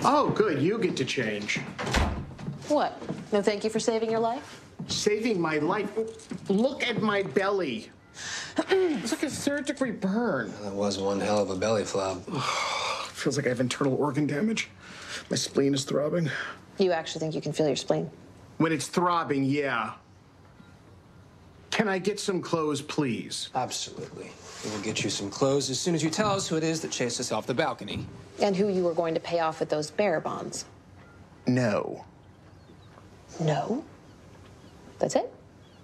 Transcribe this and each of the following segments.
Oh, good. You get to change. What? No thank you for saving your life? Saving my life? Look at my belly. It's like a third-degree burn. That was one hell of a belly flop. Feels like I have internal organ damage. My spleen is throbbing. You actually think you can feel your spleen? When it's throbbing, yeah. Can I get some clothes, please? Absolutely. We will get you some clothes as soon as you tell us who it is that chased us off the balcony. And who you were going to pay off with those bearer bonds? No. No? That's it?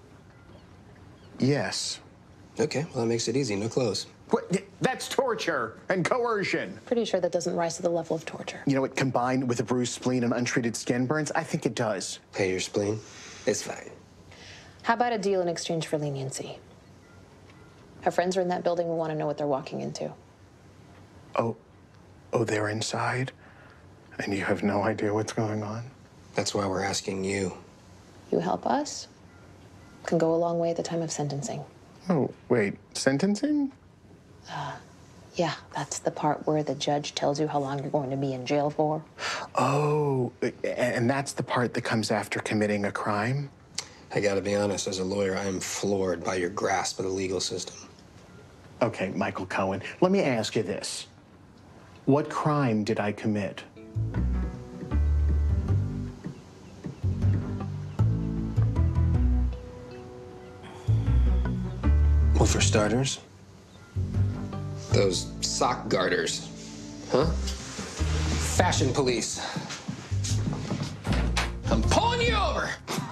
Yes. Okay, well, that makes it easy. No clothes. What? That's torture and coercion. Pretty sure that doesn't rise to the level of torture. You know what? Combined with a bruised spleen and untreated skin burns, I think it does. Pay your spleen. It's fine. How about a deal in exchange for leniency? Our friends are in that building. We want to know what they're walking into. Oh, they're inside? And you have no idea what's going on? That's why we're asking you. You help us, can go a long way at the time of sentencing. Oh, wait, sentencing? Yeah, that's the part where the judge tells you how long you're going to be in jail for. Oh, and that's the part that comes after committing a crime? I gotta be honest, as a lawyer, I am floored by your grasp of the legal system. Okay, Michael Cohen, let me ask you this. What crime did I commit? Well, for starters, those sock garters, huh? Fashion police. I'm pulling you over.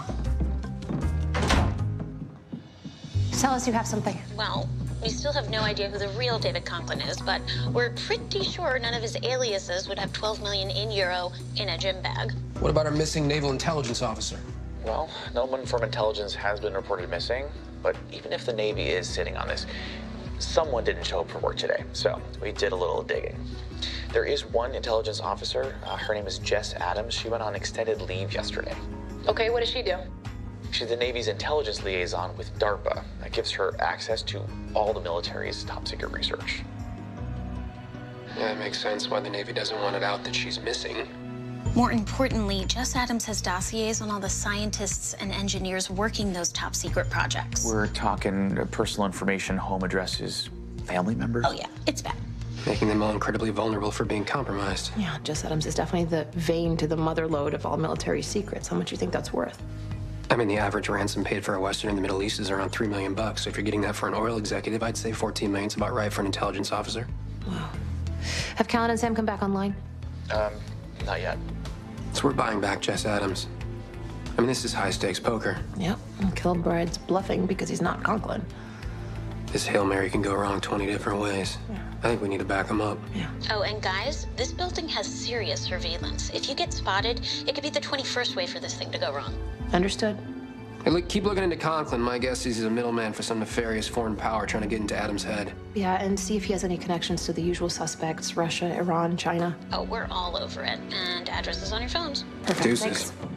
Tell us you have something. Well, we still have no idea who the real David Conklin is, but we're pretty sure none of his aliases would have 12 million in euro in a gym bag. What about our missing naval intelligence officer? Well, no one from intelligence has been reported missing, but even if the Navy is sitting on this, someone didn't show up for work today, so we did a little digging. There is one intelligence officer. Her name is Jess Adams. She went on extended leave yesterday. Okay, what does she do? She's the Navy's intelligence liaison with DARPA. That gives her access to all the military's top secret research. Yeah, it makes sense why the Navy doesn't want it out that she's missing. More importantly, Jess Adams has dossiers on all the scientists and engineers working those top secret projects. We're talking personal information, home addresses, family members? Oh yeah, it's bad. Making them all incredibly vulnerable for being compromised. Yeah, Jess Adams is definitely the vein to the mother lode of all military secrets. How much do you think that's worth? I mean, the average ransom paid for a Western in the Middle East is around $3 million. So if you're getting that for an oil executive, I'd say 14 million's about right for an intelligence officer. Wow. Have Callan and Sam come back online? Not yet. So we're buying back Jess Adams. I mean, this is high-stakes poker. Yep. And Kilbride's bluffing because he's not Conklin. This Hail Mary can go wrong 20 different ways. Yeah. I think we need to back him up. Yeah. Oh, and guys, this building has serious surveillance. If you get spotted, it could be the 21st way for this thing to go wrong. Understood. Hey, look, keep looking into Conklin. My guess is he's a middleman for some nefarious foreign power trying to get into Adams' head. Yeah, and see if he has any connections to the usual suspects, Russia, Iran, China. Oh, we're all over it. And addresses on your phones. Perfect. Deuces. Thanks.